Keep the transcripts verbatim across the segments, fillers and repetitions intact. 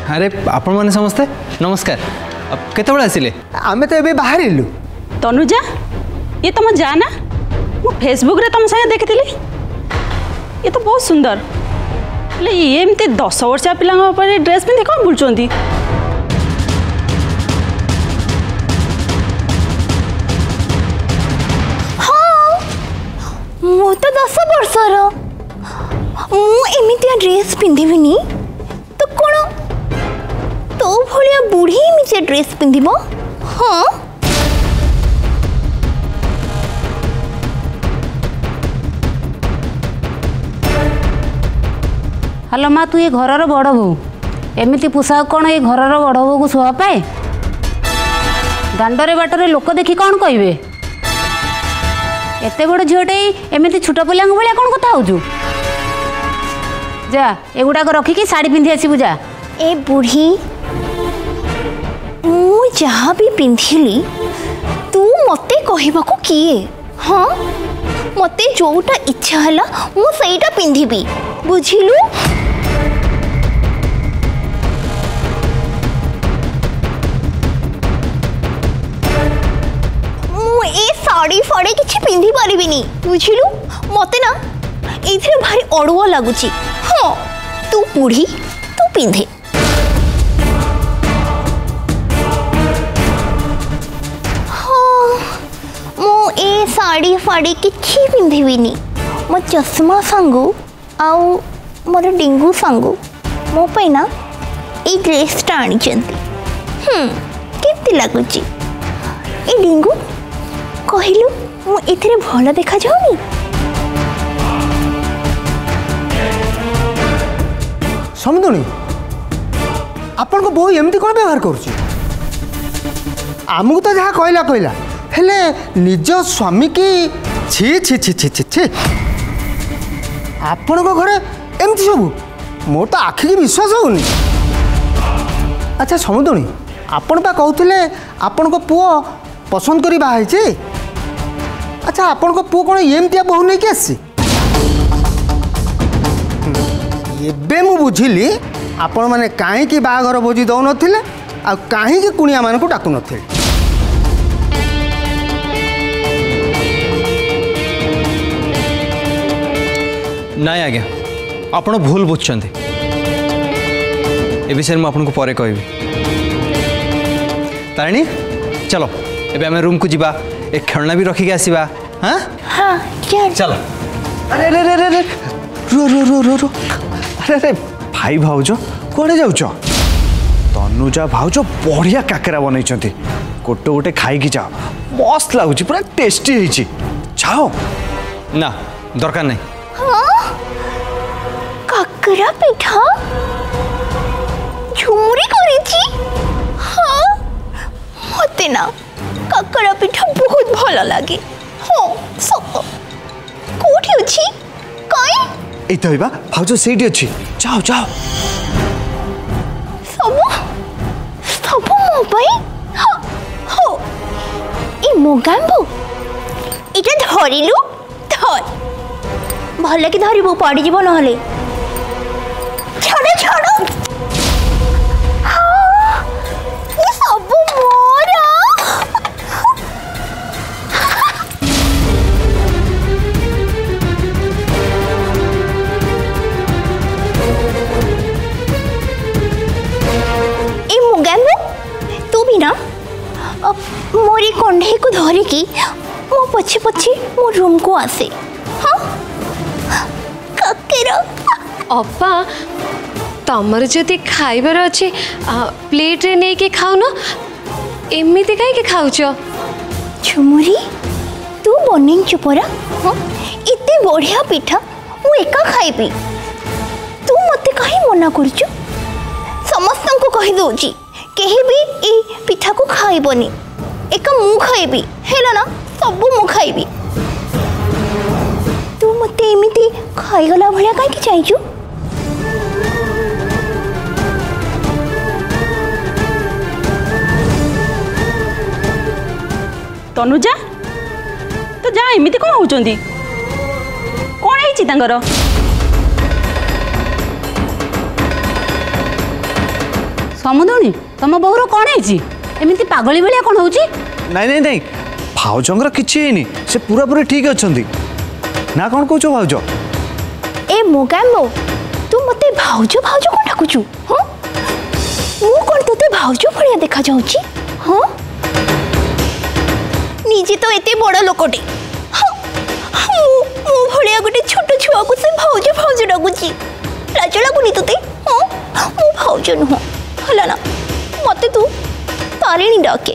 अरे आपण माने समस्ते नमस्कार केते बळे आसिले आमे तो एबे बाहर इलु तनुजा ये तुम जा ना मु फेसबुक रे तुम संगे देखिथिली ये तो बहुत सुंदर ले ये एमते दस वर्षा पिला पर ड्रेस पिंधि कौन बुलचोंदी हाँ मु तो दस वर्षर मु एमितिया ड्रेस पिंधिबिनी तो कोन तो भलिया बुढ़ी एमितिया ड्रेस पिंधिबो हाँ हेलो माँ तू ये घर बड़ बो एमती पोशाक कौन ये घर बड़ बो को शोभा पाए दांडरे बाटरे लोक देखी कौन कहे एत बड़ झीटे एमती छोट पिला भाया कौन कथा हो जा एगुड़ाक रखिकी शाढ़ी पिंधि आसबू जा ए बुढ़ी मु जहाँ भी पिंधिली तू मते कहबाको किए हाँ मते जोटा इच्छा हला मु सेटा पिंधिबी बुझिलु मु ए साड़ी फाड़ी किछि पिंधि परिबिनी बुझिलु मते ना एथिरे भारी अड़ुआ लागुची हाँ तू बुढ़ी तू पिंधे हाँ मु ए साड़ी फाड़ी किछि पिंधिबिनी मो चश्मा सांगू आउ मोर डिंगू सांगू मो पे ना ए ड्रेसटा आनी हम्म केमती लगुची ए डिंगू कहलु मु एथिरे भल देखा जाउनी समझुनी आपण को बो एमती कौन व्यवहार करुची आमको तो जहाँ कहला कहला हेले निज स्वामी की छी छी छी छी छी छी आपण को घरे एमती सब मोर तो आखि की विश्वास होनी अच्छा समुदुणी आपण पा कहते आपण को पुओ पसंद करी बाहा है अच्छा आपण को पुओ कौन एमती बहु नहीं कि आसी एबे मु बुझिली आपण माने काहे की बाहाघर भोजी दौ नथिले आ काहे की कुनिया मान को डाकु नथिले नाई आज्ञा आपण भूल बुझछन्ते ए विषय में आपन को परे कहबी तारिणी चलो एबे हमें रूम को जीवा एक खेलना भी रखी के आसीबा हां हां चलो अरे अरे अरे अरे रो रो रो रो रो अरे अरे भाई भाउज कुआडे जाउछ तनुजा भाउज बढ़िया काकेरा बनई गोटे गोटे खाई जाओ मस्त लगुच पूरा टेस्टी है जाओ ना दरकार नहीं हाँ काकेरा पिठा झुमुरी करिछि हाँ मते ना काकेरा पिठा बहुत भल लागे हाँ सत कोठी अछि काई ए तो बा भाउज सेठी अछि जाओ जाओ सब सब मो पाई हाँ हो ए मो गांबो इटा धरिलु धर भले कि धरिबो पड़ी जीव नहले छाड़ छाड़ हाँ ये सब मोरा ए मुगांबो तू भी ना मोरी कंढे को धरिकी मो पछे पछे मो रूम को आसे हाँ काकेरा अप्पा तमर जदि खाइबार अच्छे प्लेट रे नहीं के खाऊ न एमती कहीं खाऊच झुमुरी तू बनेइछु परा हाँ इते बढ़िया पिठा मु एका खाइबी तू मते कहीं मना करछु समस्त को कहि दोची केही भी ए पिठा को खाइबनी एका मु खाइबी हेला ना सब मु खाइबी तू मते एमिति खाइगला भलिया काई कि चाइछु तनुजा तो जा एमिति कौन होचंदी कौन है तांगर ସମୁଦୁଣି ତମ ବୋହୁର କ'ଣ ହେଇଛି ଏମିତି ପାଗଳି ଭଳିଆ କ'ଣ ହଉଛି? ନାଇଁ ନାଇଁ ନାଇଁ ଭାଉଜଙ୍କର କିଛି ହେଇନି ସେ ପୁରାପୁରି ଠିକ୍ ଅଛନ୍ତି ନା କ'ଣ କହୁଛ ଭାଉଜ? ए मोगाम्बो तू मते भाउजो भाउजो कोन डाकुचु हां मु कोन तते भाउजो भलिया देखा जाउची हां निजे तो एते बड़ लोकटे हां मु मु भलिया गोटे छोट छुआ को से भाउजो भाउजो डाकुची लाज लागुनी तते हां मु भाउजो न हला ना मते तू तारिणी डाके।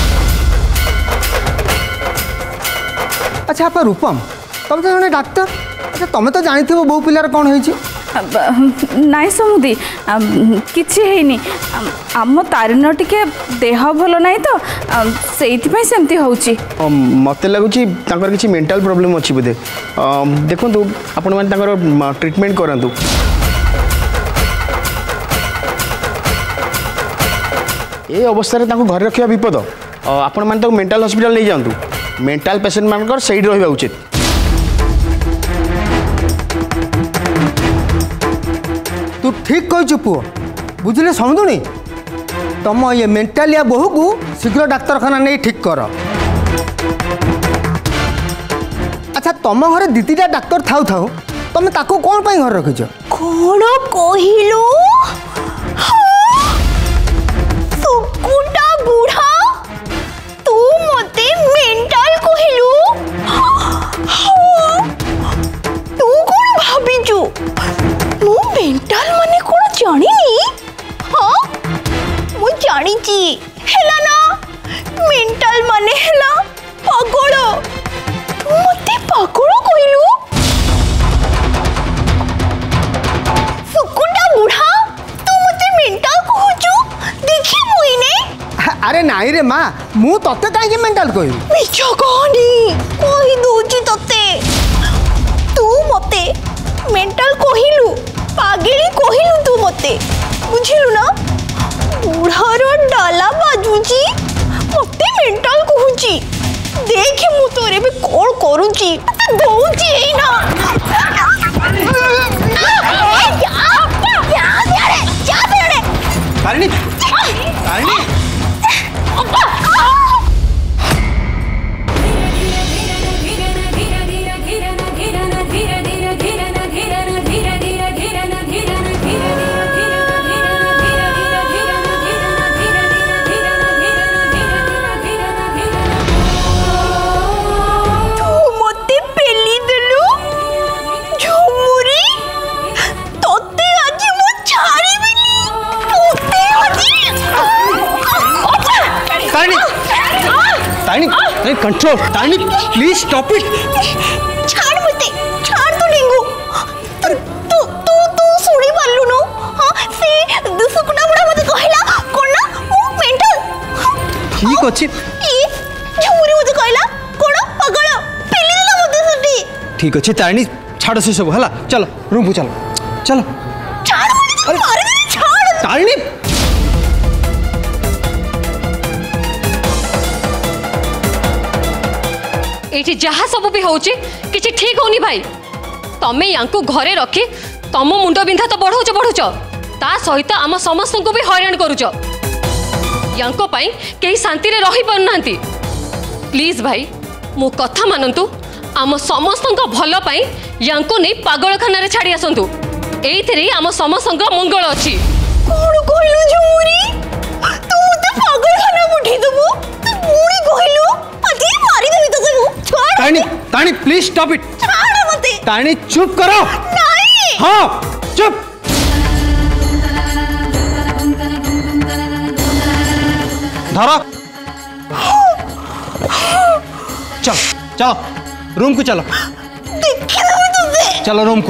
अच्छा आप रूपम तुम तो जड़े डाक्तर अच्छा तुम तो जानी थो बो पिलार कौन है नाई समुदी किछि हेनी आम तारिन टिके देह भल नाई तो सेइथिपई सेमती होउची मते लागुची तांकर किछि मेंटल प्रॉब्लम अछि बोधे देखंतु आपण माने तांकर ट्रीटमेंट करंतु। ए अवस्था रे तांको घर रखिया विपद आपण माने तांको मेंटल हॉस्पिटल ले जांतु मेंटल पेशेंट मानकर सैड रहिबा उचित। तू ठीक कह पुओ बुझले समझुनी तुम ये मेंटालिया बहु को शीघ्र डाक्तरखाना नहीं ठीक कर। अच्छा तुम घर दीदीटा डाक्तर थाउ थाउ तुम ताको कौन पाई घर रखिछ कौन कहिलु सुकुटा बुढ़ा तू मते मेंटल कहिलु तू कौन भाबिचु मु मेंटल माने कोन जानिनी हां मु जानिची हेला ना मेंटल माने हेला पागल तू मते पागल कहिलु सुकुटा बुढ़ा तू मते मेंटल कहूचु देखि मुइने अरे नाई रे माँ मु तते काहे मेंटल कहि मिछ कहनी कहि दोची तते तू मते मेंटल कहिलु पागेली कहिलु तू मते बुझिलु ना बुढ़ार डाला बाजुची मते मेंटल कहूची देख मु तोरे बे कोन करूची दउची एई ना Tarini Tarini control Tarini please stop it छाड़ मते छाड़ तू लिंगू तू तू तू तू सुनी पालु नो हां से दुसकुना बड़ा मते कहला कोन ना ओ मेंटल ठीक अछि ई झुमुरी मते कहला कोन पागल पेली देला मते सटी ठीक अछि तारिणी छाड़ से सब हला चलो रूम को चलो चलो छाड़ मते मार दे छाड़ तारिणी एठी जहाँ सब भी होची किछि ठीक होनी भाई तमे यांको घरे रखी तम मुंड बिंधा तो बढ़ौच बढ़ुच ता सहित आम समस्त को भी हैरान करूच यांको पाई केही शांति रे रही पारनांती प्लीज भाई मो कथा मानंतु आम समस्त भल पाई यांको नै पागलखाना रे छाड़ी आसंतु एइथिरे आम समस्त मंगल अछि कोन कहलु झुमुरी तू मते पागलखाना पठि दबो तू मुड़ी कहलु अति मारी देबी तो सब छोड़ Tarini Tarini please stop it छाड़ मते तारिणी चुप करो नहीं हाँ चुप धरो चलो चलो रूम को चलो चलो रूम को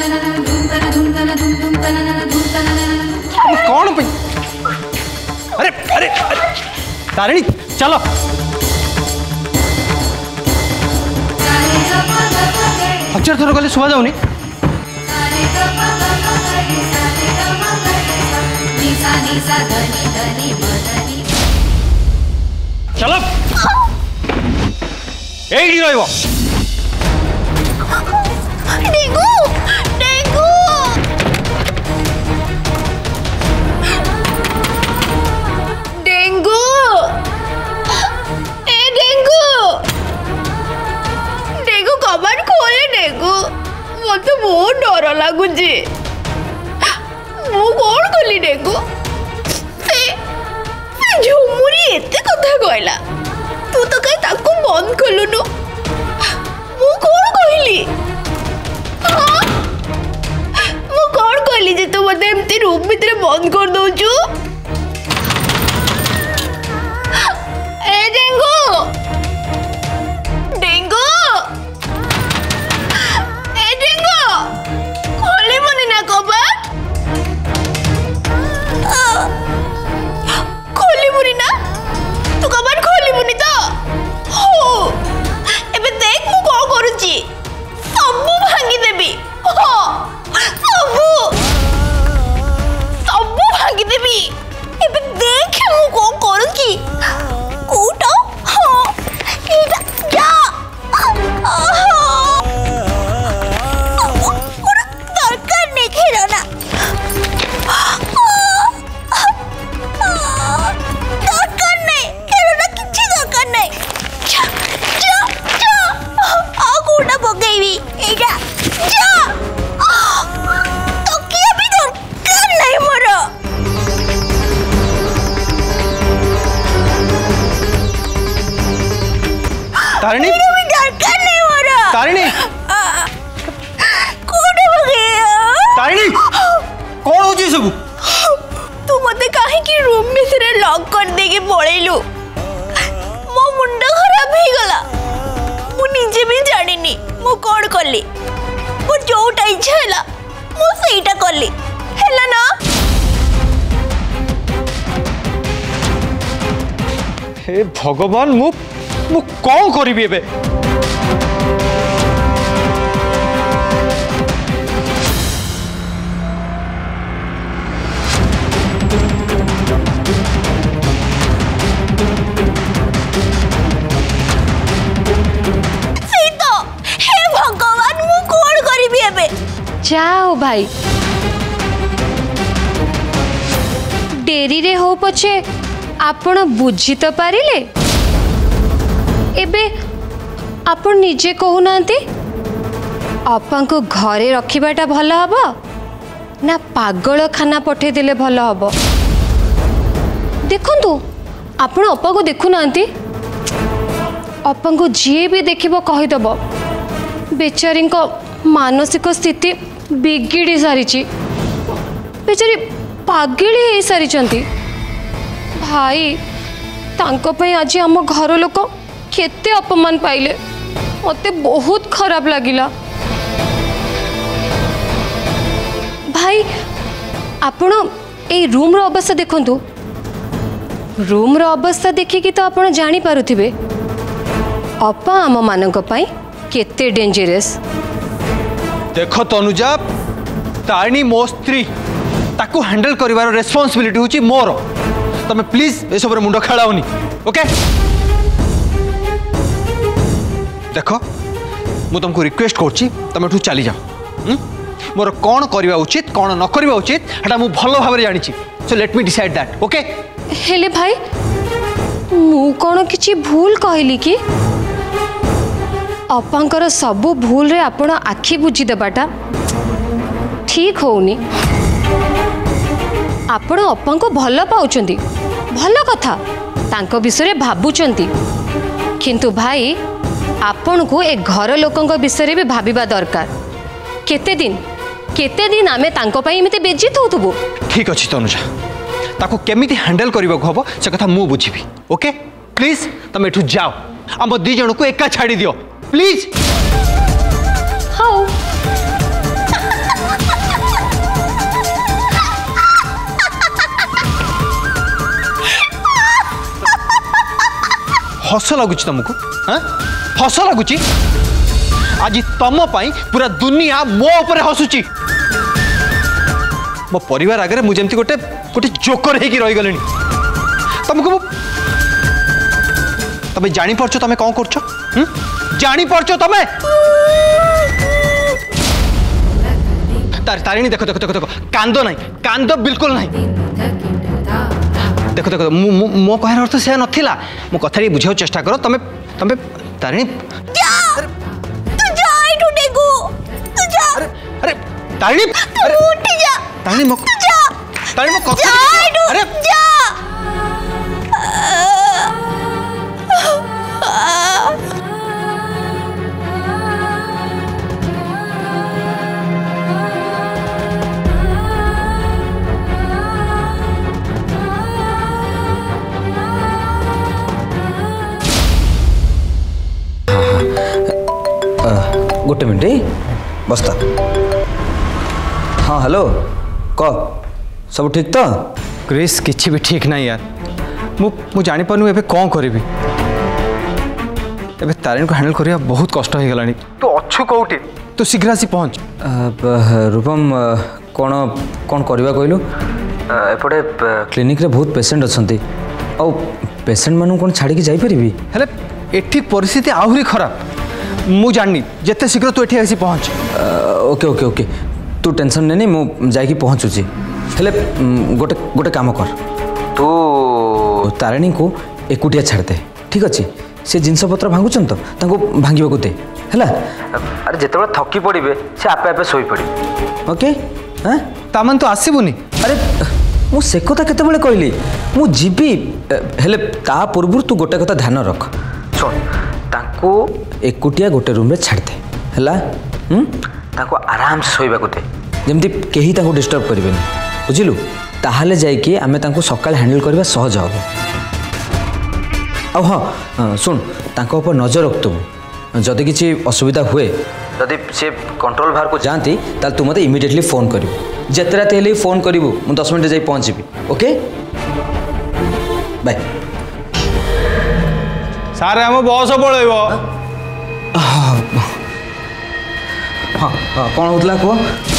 कौन पे अरे अरे, अरे तारिणी चलो अक्षर थोड़ा गले सुबह जाऊनी चलो एडी रहिबो डेंगू डेंगू कहली डेंगू से से झुमुरी एते कथा कहला तू तो कहीं ताको बंद कलुनु मु कौन कहली हाँ मु कौन कहली जे तू मते एमती रूम भीतर बंद कर दउचु ए डेंगू डेंगू ए डेंगू खोली मने ना कबाट खोली मुनी ना तू कबाट खोली मुनी तो हो एबे देख मु को करूची सब भांगी देबी हो सब सब भांगी देबी एबे देख मु को करूची कोटा हो एटा जा दरकार नहीं खेलना दरकार नहीं खेलना किसी दरकार नहीं जा जा जा आ कोटा पकेबी एटा जा तो किया भी दरकार नहीं मोर तारिणी भी दरकार नहीं मोर तारिणी कोटा पकेया तारिणी कौन हो जी सब तू मते काहे की रूम में से लॉक कर दे के पळेलु मो मुंडा खराब ही गला मु निजे भी जानिनी मु कोड करली मु जोटा इच्छा हैला मु सेटा करली हैला ना हे भगवान मु मु कौन करिबी एबे सीतो हे भगवान मु कोड करबी एबे जाओ भाई डेरी रे हो पछे आपण बुझी तो पारिले एबे आपण निजे कहू नांती अपा को घरे रखिबाटा भल हबो ना पागल खाना पठे दिले भल हबो देखंतु आपण अपा को देखु नांती अपा को जे भी देखिबो कहि दबो बेचारी को मानसिक स्थिति बिगिड़ी सारी बेचारी पागली हो सारी भाई तांको पई आज आम घर लोक केते अपमान पाइले मते बहुत खराब लागिला भाई आपण ए रूम रो अवस्था देखंतु रूम रो अवस्था देखिकी तो आपण जानी पारुथिबे अपा आम मानक पई केते डेंजरस देख तनुजा तारिणी मो स्त्री ताकू हैंडल करिवार रेस्पॉन्सिबिलिटी होची मोर तमे प्लीज ए सब मुंड खेलाओनी ओके देख मु तुमको रिक्वेस्ट करची तमे एठू चली जाओ मोर कौन करवा उचित कौन न करवा उचित हटा मु भलो भाबरे जानि छी so let me decide that okay हेले भाई मु कौन किछि भूल कहली कि अपांकर सबू भूल रे आपण आखि बुझी देबाटा ठीक होउनी आपण अपां को भल पाउचंती भल कथा तांको विषय भाबुचंती किंतु भाई आपण को ए घर लोकंक विषय भी भाबिबा दरकार केते दिन केते दिन आमे तांको पई एमिते बेजित होतबो ठीक अछि तनुजा ताको केमिति हैंडल करबा हबो से कथा मु बुझिबी ओके प्लीज तुम एठू जाओ हम दी जन को एका छाड़ी दियो प्लीज हाउ हस लगुच तुमको हाँ हस लगुच आज तुम पाई पूरा दुनिया मो ऊपर हसुची मो परिवार आगे मुझे गोटे गोटे जोकर होगी रही गले तुमको तमें जानी पारछ तमें कौन कर जानी पारछ तमें तार तारिणी देखो देखो देखो देखो कांदो नहीं कांदो बिल्कुल नहीं देखो देखो मो कहर अर्थ से नथिला मो कथा रे बुझाओ चेष्टा करो तमे तमे तारिणी जा तू जा इठू टेगु तू जा अरे अरे तारिणी तू उठ जा तारिणी मो तू जा तारिणी मो कथा जा एठू, अरे जा गोटे मिनट बस्ता हाँ हेलो कह सब ठीक तो क्रिस किसी भी ठीक नहीं यार मु मु जानी पानु एबे कौन करिवि एबे तारिणी को हैंडल करिया बहुत कष्ट हो गलानी तू अच्छु कोउटी तू शीघ्र आसी पहुंच रूपम कौन कौन करवा कहलु एपटे क्लिनिक रे बहुत पेशेंट अछंती आ पेशेंट मानु कोन छाड़ी के जाई परिबी हेले एठी परिस्थिति आहुरी खराब मु जाननी जिते शीघ्र तू एठी आसी पहुंच ओके ओके ओके तू टेंशन नेनी मु जाई की पहुंचुची हेले गोटे गोटे काम कर तू तारिणी को एकुटिया छाड़ दे ठीक अच्छे से जिनस पत्र भांगुचन तो तांको भांगिबा को दे हैला अरे जेते थकी पड़े से आपे आपे सोई पड़े ओके हां तामन तो आसीबुनी अरे मु से कथा केते बेले कहली मु जीबी हेले ता पूर्व तू गोटे कथा ध्यान रख सुन तांको एकुटिया गोटे रूम रे छाड़ दे हैला हम तांको आराम से सोइबा को दे जेमती केही तांको डिस्टर्ब करिवेनी बुझिलु ताहाले जाई कि आमे तांको सकाळ हैंडल करबा सहज हो आ हाँ सुन तांको ऊपर नजर रखतु जदि किसी असुविधा हुए जदि से कंट्रोल बाहर को जाती ताल तू मते इमिडिएटली फोन करिवु जेते रात हेले फोन करिवु मु दस मिनिट जाई पहुंचीबी ओके बाय सारे हम बस पळेबो हाँ हाँ कौन होतला को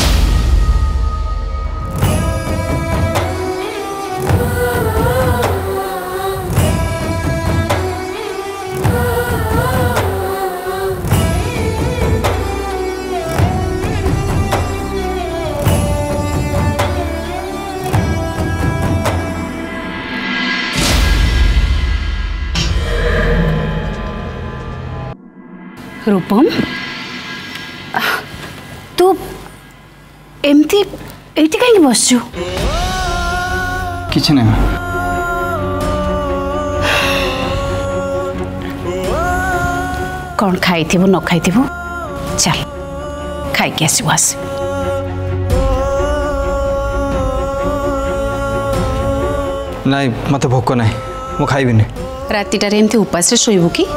रूपम तू एमती एटी कहीं बसचु किछ नहीं कौन खाई थी न खाई थी चल खाई के आसु आस नहीं मत भोक नहीं मु खाइबिनी रातिटारे एमती उपास शोबू कि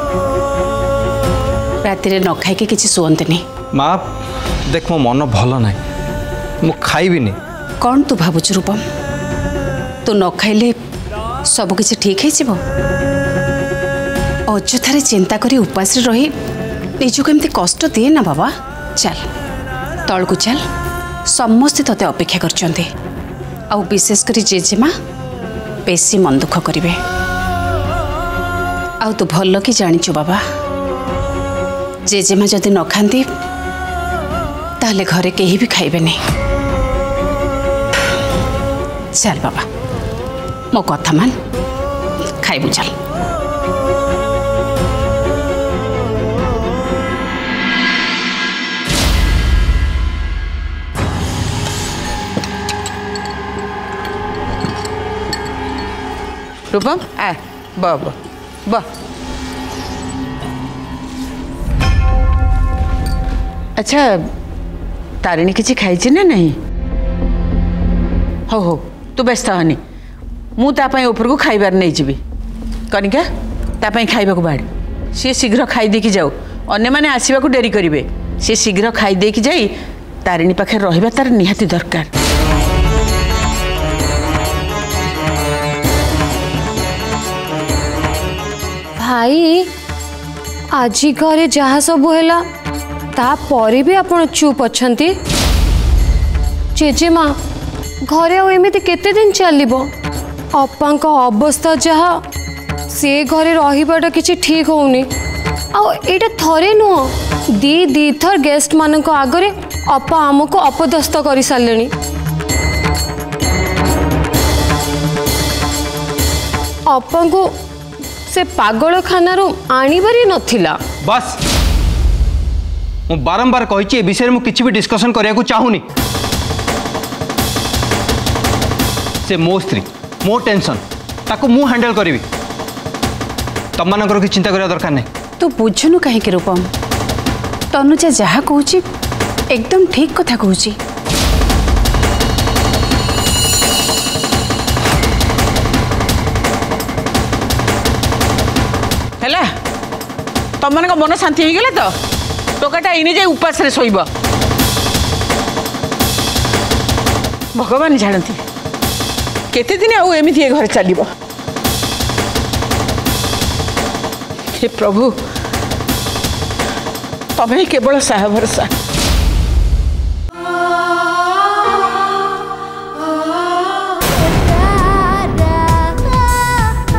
राति न खाई किसी शुअंतनी माँ देख मो मन भल ना मु खाइबिनी कौन तू भावुच रूपम तू न खाइले सब किसी ठीक है अଯଥାରେ चिंता करी उपास रही निजको एमती कष्ट दिए ना बाबा चल तलकू चल समस्ते तते अपेक्षा करचंते आ विशेष करी जेजेमा बेसी मन दुख करिवे आ तू भल कि जानिचु बाबा जेजेमा जदि न खाती ताले घरे कहीं भी खाइबे नहीं चल बाबा मो कथा मान खाइबु चल रूपम आ ब ब ब अच्छा तारिणी किसी खाई ना नहीं हो हो तू व्यस्त हनी मु तापाई ऊपर को खाइबार नहीं जीवी कनिका तापाई खाइबा को बाड़ सी शीघ्र खाई देकी जाऊ अन्य माने आसीबा को डेरी करिवे सी शीघ्र खाई देकी जाई तारिणी पाखे रहिबा तार निहाती दरकार भाई आज घरे जहाँ सब है तापर भी आपण चुप अच्छी जेजेमा घरे आमती केते दिन चलो अपा अवस्था जहाँ से घरे रहीबाटा किसी ठीक होनी आईटा थरे नुह दी दी थर गेस्ट मान आगरे अपा आमको अपदस्थ कर सारे अपा को से पागल खाना आणबारी नथिला बस मु बारंबार कही विषय में किसी भी डिस्कशन करने को चाहूनी से मो स्त्री मो टेंशन ताको मु हैंडल करी तुम मानकर कि चिंता करिया दरकार नहीं। तू बुझुनु कहीं रूपम तनुजा जहाँ कहूँ एकदम ठीक कथा कहूँ। है तुम मान मन शांति हो गला तो टोकाटा इने जाए उपास रे शोब। भगवान जानती केते दिन आउ एमती ए घर चलो। हे प्रभु तमें केवल साहा भरसा।